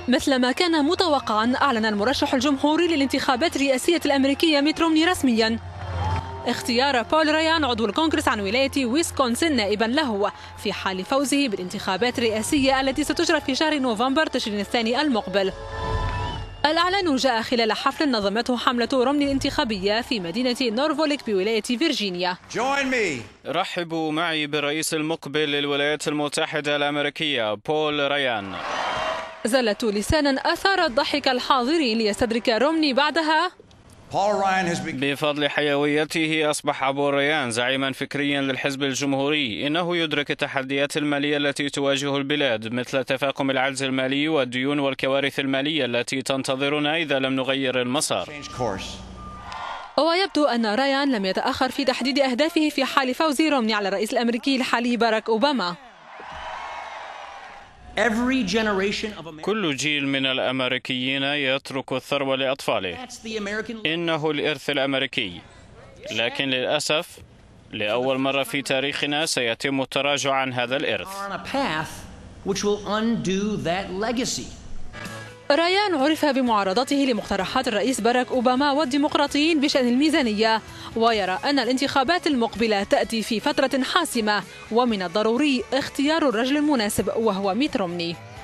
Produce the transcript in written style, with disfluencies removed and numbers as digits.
مثلما كان متوقعا، أعلن المرشح الجمهوري للانتخابات الرئاسية الأمريكية ميت رومني رسميا اختيار بول ريان عضو الكونغرس عن ولاية ويسكونسن نائبا له في حال فوزه بالانتخابات الرئاسية التي ستجرى في شهر نوفمبر تشرين الثاني المقبل. الإعلان جاء خلال حفل نظمته حملة رومني الانتخابية في مدينة نورفولك بولاية فيرجينيا. رحبوا معي بالرئيس المقبل للولايات المتحدة الأمريكية بول ريان. زلة لسانا أثارت ضحك الحاضرين ليستدرك رومني بعدها: بفضل حيويته أصبح بول ريان زعيما فكريا للحزب الجمهوري. إنه يدرك التحديات المالية التي تواجه البلاد، مثل تفاقم العجز المالي والديون والكوارث المالية التي تنتظرنا إذا لم نغير المسار. ويبدو أن ريان لم يتأخر في تحديد أهدافه في حال فوز رومني على الرئيس الأمريكي الحالي باراك أوباما. كل جيل من الأمريكيين يترك الثروة لأطفاله. إنه الإرث الأمريكي، لكن للأسف لأول مرة في تاريخنا سيتم التراجع عن هذا الإرث. ريان عرف بمعارضته لمقترحات الرئيس باراك أوباما والديمقراطيين بشأن الميزانية، ويرى أن الانتخابات المقبلة تأتي في فترة حاسمة ومن الضروري اختيار الرجل المناسب وهو ميت رومني.